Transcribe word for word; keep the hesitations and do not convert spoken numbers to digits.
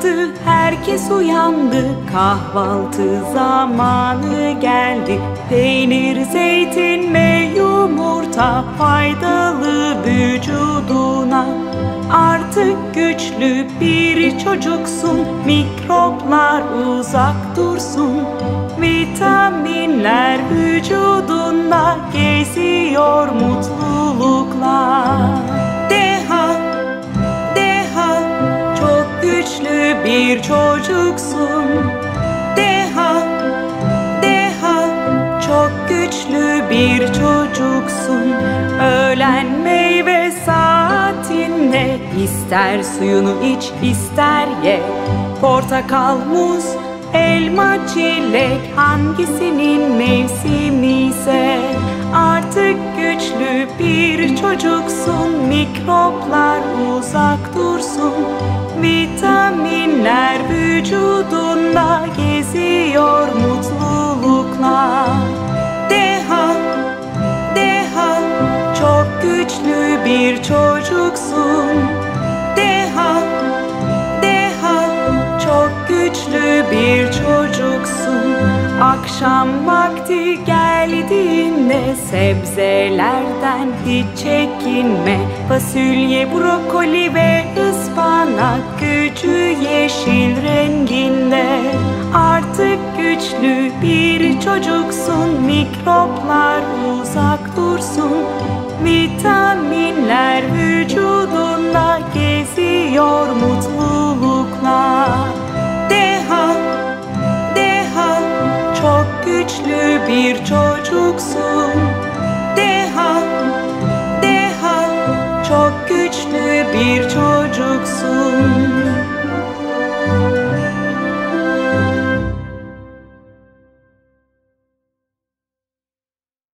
baktı, herkes uyandı. Kahvaltı zamanı geldi. Peynir, zeytin ve yumurta faydalı vücuduna. Artık güçlü bir çocuksun, mikroplar uzak dursun. Vitaminler vücudunda geziyor mutlulukla. Deha, Deha, çok güçlü bir çocuksun. Deha, Deha, çok güçlü bir çocuksun. Öğlen meyve saatinde ister suyunu iç, ister ye. Portakal, muz, elma, çilek, hangisinin mevsimi ise. Artık güçlü bir çocuksun, mikroplar uzak dursun. Vitaminler vücudunda geziyor mutlulukla. Deha, Deha, çok güçlü bir çocuksun. Deha, Deha, çok güçlü bir çocuksun. Akşam vakti geldiğinde sebzelerden hiç çekinme. Fasulye, brokoli ve ıspanak gücü yeşil renginde. Artık güçlü bir çocuksun, mikroplar uzak dursun. Vitaminler vücudunda geziyor mutlulukla. Deha, Deha, çok güçlü bir çocuksun. Deha, Deha, çok güçlü bir çocuksun.